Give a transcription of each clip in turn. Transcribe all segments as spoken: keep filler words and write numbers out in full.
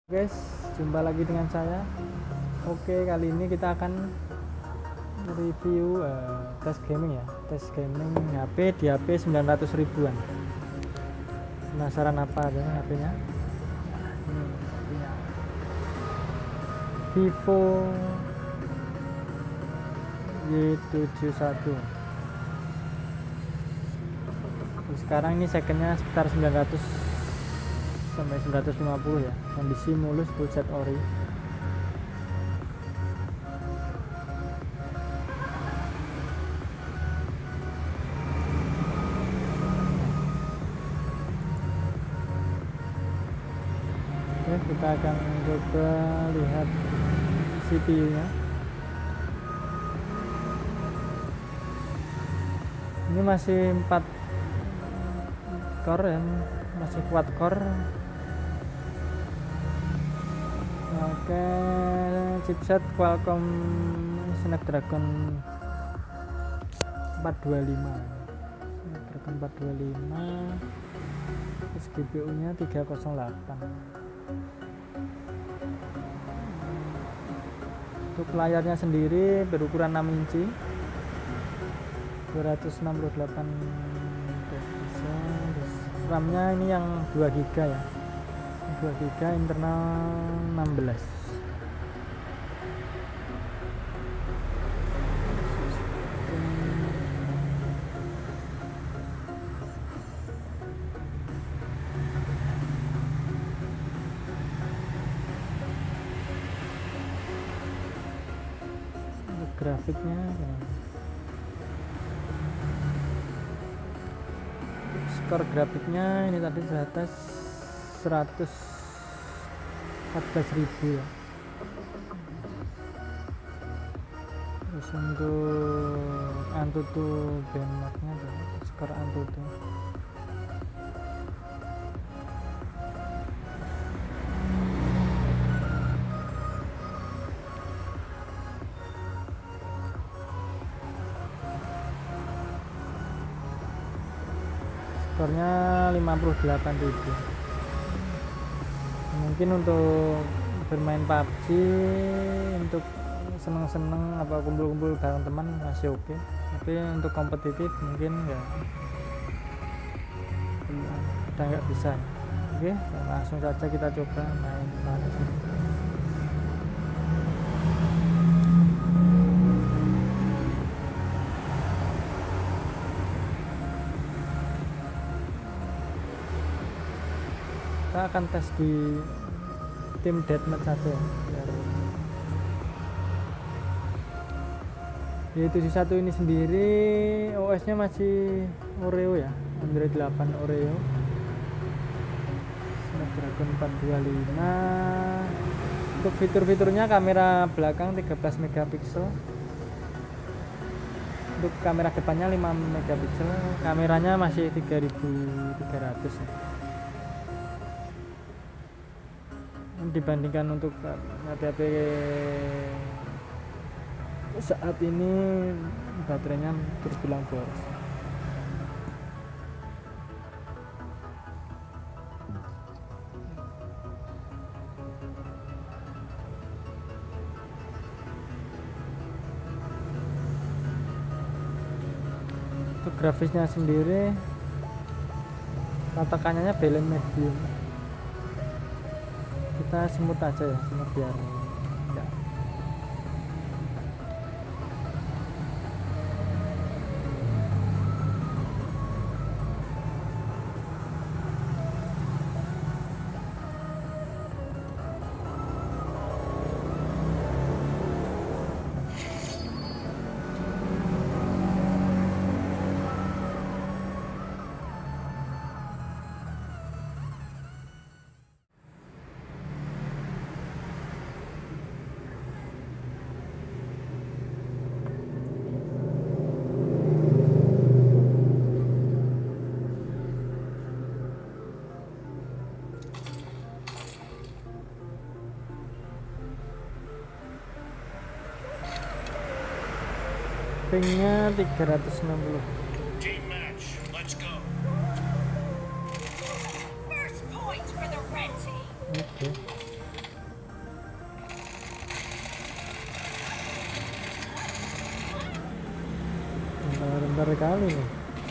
Guys, jumpa lagi dengan saya. Oke, kali ini kita akan review uh, tes gaming ya, tes gaming H P di H P sembilan ratus ribuan. Penasaran apa adanya H P-nya? Hmm, Vivo Y tujuh satu. Sekarang ini secondnya sekitar sembilan ratus sampai sembilan ratus lima puluh ya, kondisi mulus full set ori. Oke, kita akan coba lihat C P U nya. Ini masih empat core ya, masih quad core. Oke, chipset Qualcomm Snapdragon empat dua lima, Snapdragon empat dua lima, terus G P U nya tiga nol delapan. Untuk layarnya sendiri berukuran enam inci, dua ratus enam puluh delapan pixel. RAM-nya ini yang dua giga ya, dua giga, internal enam belas. Untuk grafiknya ya, skor grafiknya ini tadi di atas seratus empat belas ribu ya. Terus untuk Antutu benchmarknya, skor Antutu skornya lima puluh delapan ribu. Mungkin untuk bermain P U B G, untuk seneng-seneng apa kumpul-kumpul bareng teman masih oke okay. Tapi untuk kompetitif mungkin ya udah nggak bisa. Oke, langsung saja kita coba main P U B G. Kita akan tes di tim deathmatch saja ya. Y tujuh satu ini sendiri O S nya masih Oreo ya, Android delapan Oreo, Snapdragon empat dua lima. Untuk fitur-fiturnya kamera belakang tiga belas megapiksel, untuk kamera depannya lima megapiksel, kameranya masih tiga ribu tiga ratus ya. Dibandingkan untuk H P saat ini baterainya terbilang boros. Untuk grafisnya sendiri tatakannya balance medium. Kita semut aja ya, semut biar ya. Pingnya tiga ratus enam puluh. Team match, let's go. First point for the red team. Oke. Bentar kali nih.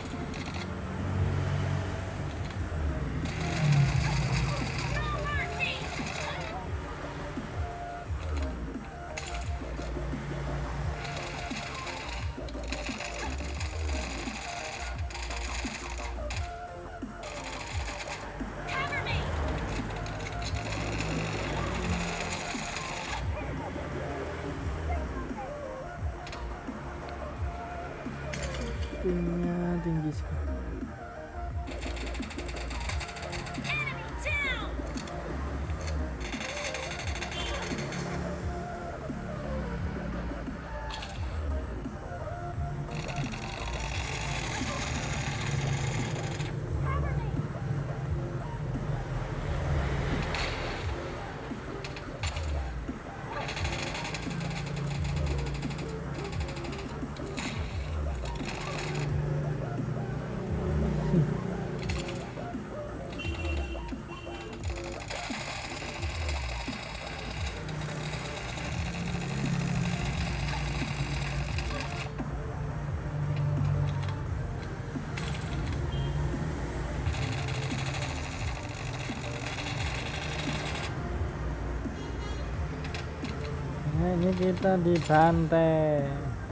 Pingnya tinggi sekali. Nah, ini kita dibantai.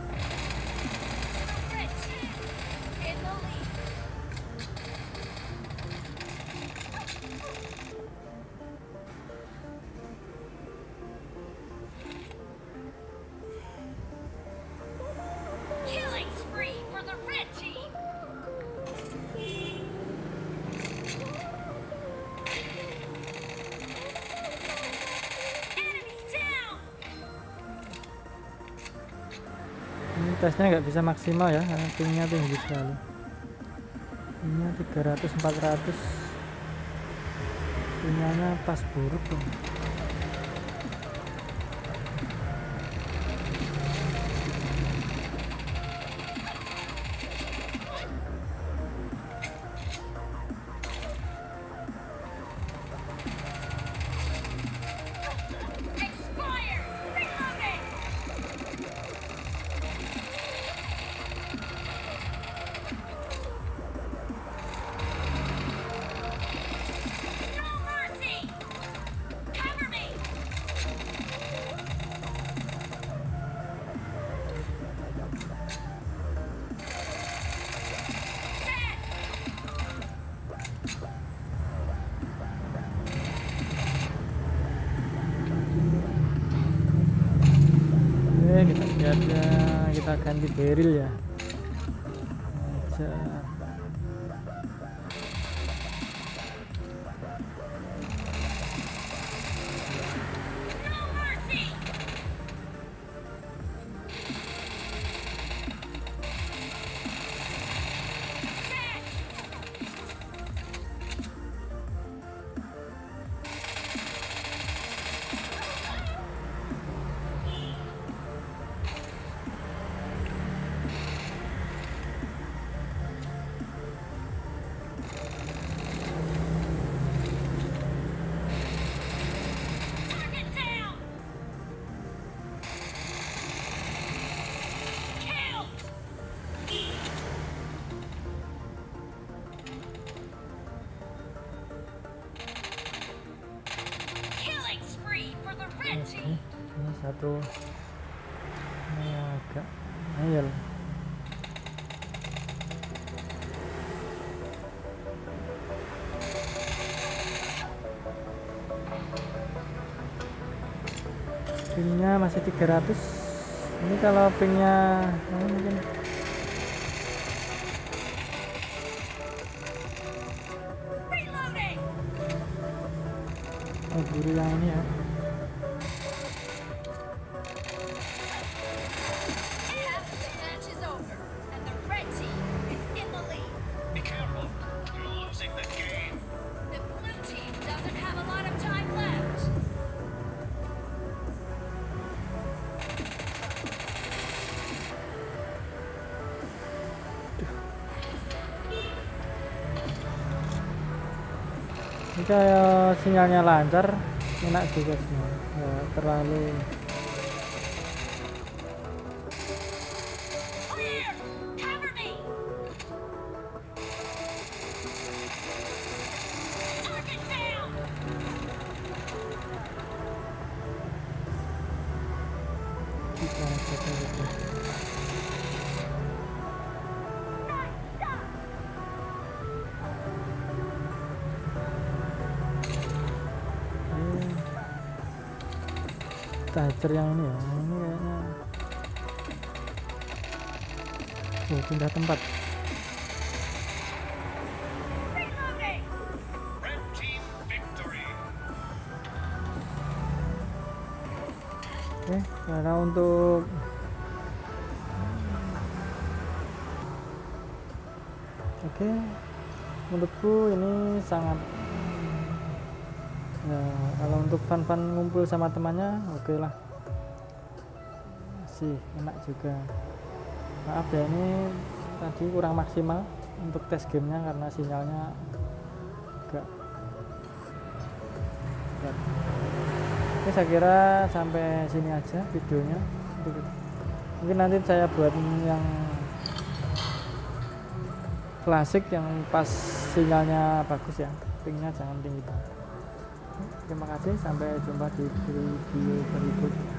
Killing spree for the red team. Enemies down. Ini tesnya nggak bisa maksimal ya, karena pingnya tinggi sekali. Pingnya tiga ratus empat ratus. Pingnya pas buruk tuh. Expired. Reloading. No mercy. Cover me. Dead. Oke, kita lihat ya, kita ganti barrel ya. Aja. No mercy. Dead. Target down. Killed. Killing spree for the red Oke, team. ini satu. Ini agak ngeyel. Pingnya masih tiga ratus. Ini kalau pingnya oh, mungkin Reloading. oh, buru yang ini ya. And the match is over, and the red team is in the lead. Be careful. You're losing the game. The blue team doesn't have a lot of time left. Ini kayak sinyalnya lancar, enak juga sih. Ya, terlalu Clear. Cover me. kita hajar yang ini ya, ini kayaknya oh pindah tempat. Reloading! Red team victory. Oke, karena untuk oke, menurutku ini sangat ya, kalau untuk fun-fun ngumpul sama temannya oke lah, sih enak juga. Maaf ya ini tadi kurang maksimal untuk tes gamenya karena sinyalnya agak berat. Oke, saya kira sampai sini aja videonya. Mungkin nanti saya buat yang klasik yang pas sinyalnya bagus ya, pingnya jangan tinggi banget. Terima kasih, sampai jumpa di video berikutnya.